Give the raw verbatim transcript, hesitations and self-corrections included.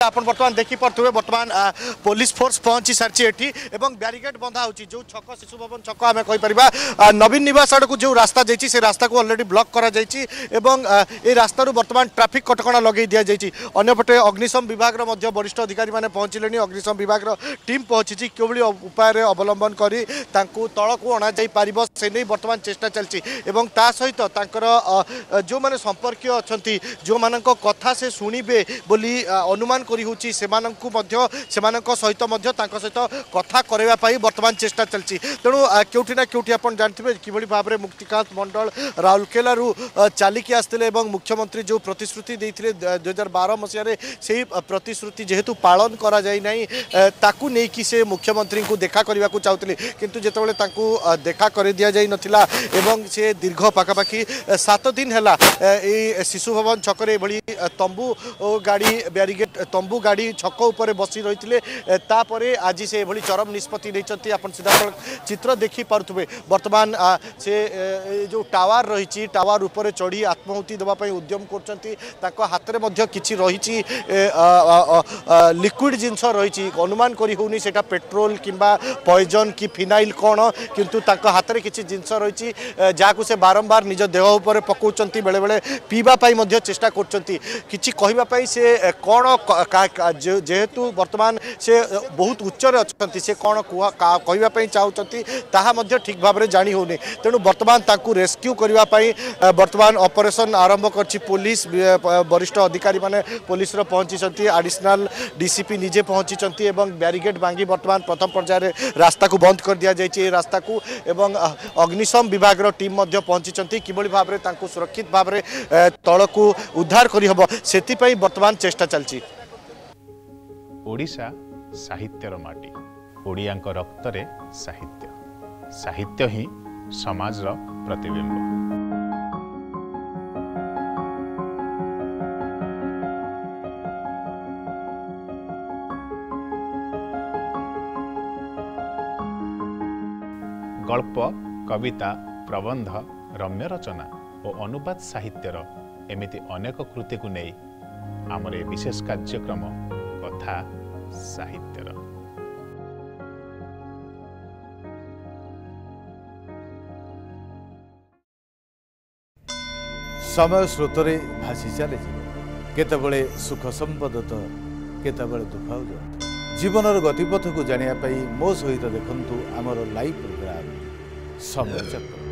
आप बर्तमान देखिपे बर्तमान पुलिस फोर्स पहुंची सारी एटी एवं ब्यारिकेड बंधा हो जो छक शिशु भवन छक आम कहीपर नवीन निवास आड़ को जो रास्ता जाइए से रास्ता को अलरेडी ब्लॉक करा ये रास्ता बर्तमान ट्राफिक कटकणा लगे दि जाइए अंपटे अग्निशम विभाग वरिष्ठ अधिकारी मैंने पहुँचले अग्निशम विभाग टीम पहुंची कि उपाय अवलंबन कर तल को अणा जापर से नहीं बर्तमान चेष्टा चलती सहित जो मैंने संपर्क अच्छा जो मान कथा से शुणे बोली अनुमान करी सहित सहित कथा करवाई बर्तमान चेष्टा चलती तेणु क्योंठि ना क्योंठि आप जानते कि भाव में मुक्तिकांत मंडल राउरकेलू चलिकी आसते मुख्यमंत्री जो प्रतिश्रुति देते दुई हजार बारह मसीह से प्रतिश्रुति जेहेतु पालन करा जाय नहीं ताकू नहीं कि से मुख्यमंत्री को देखा करने को चाहते किंतु जितेबाला देखा कर दि जाई नथिला एवं से दीर्घ पाखापाखि सात दिन है शिशु भवन छक तंबू गाड़ी ब्यारिकेड तंबू गाड़ी छक उपर बसी रही आज से चरम निष्पत्ति नहीं आप सीधा चित्र देखी पारे बर्तमान से जो टावर रही टावर उपर चढ़ी आत्माहुति देवाई उद्यम कर हाथ में किसी रही लिक्विड जिनस रही अनुमान करी होनी सेटा पेट्रोल किंबा पॉइजन कि फिनाइल कौन किंतु हाथ में किसी जिनस रही जहाँ से बारंबार निज देह उपर पकाउछंती बेले बेले पीवा पाई चेष्टा करछंती किछि कहिबा से कौन जेहेतु वर्तमान से बहुत उच्चरे अच्छी से कौन कहवाई चाहती ताहा ठीक भाव में जानी होनी तेणु बर्तमान ताकू रेस्क्यू करने बर्तमान ऑपरेशन आरंभ करछि पुलिस वरिष्ठ अधिकारी माने पुलिस पहुंची एडिशनल डीसीपी निजे पहुंची ब्यारिकेड भांगी बर्तमान प्रथम पर्यायर रास्ता को बंद कर दिया जाइए रास्ता को एवं अग्निशम विभाग टीम पहुंची कि भाव में सुरक्षित भाव में तल को उद्धार करहब से बर्तमान चेष्टा चलछि। ओडिशा साहित्यर माटी ओडिया रक्तरे साहित्य साहित्य ही समाज प्रतिबिंब। गल्प कविता प्रबंध रम्य रचना और अनुवाद साहित्यर एमिति अनेक कृति को नहीं आमर ए विशेष कार्यक्रम कथा साहित्यर समय स्रोतरे भासी चले केतबेले सुख संपद तो केतबेले दुख जीवनर गतिपथ को जानिया मो सहित देखंतु आमर लाइव प्रोग्राम समय चक्र।